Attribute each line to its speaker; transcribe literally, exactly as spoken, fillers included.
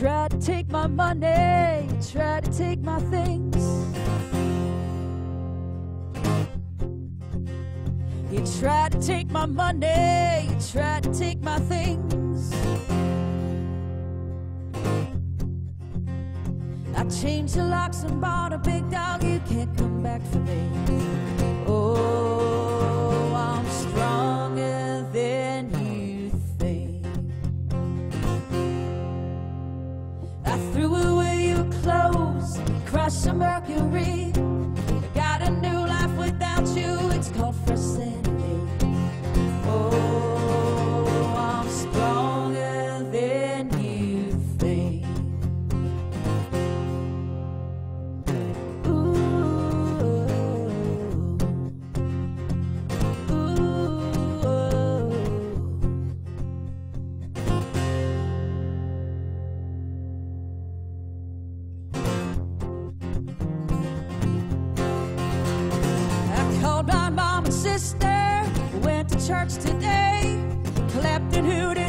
Speaker 1: tried to take my money, you tried to take my things. You tried to take my money, you tried to take my things. I changed the locks and bought a big dog, you can't come back for me. Oh, I'm stronger than you think. I threw away your clothes, crushed some mercury. Got a new life without you, it's called fresh sanity. Oh, I'm stronger than you think. Ooh, ooh. I called my mom and sister, went to church today, clapped and hooted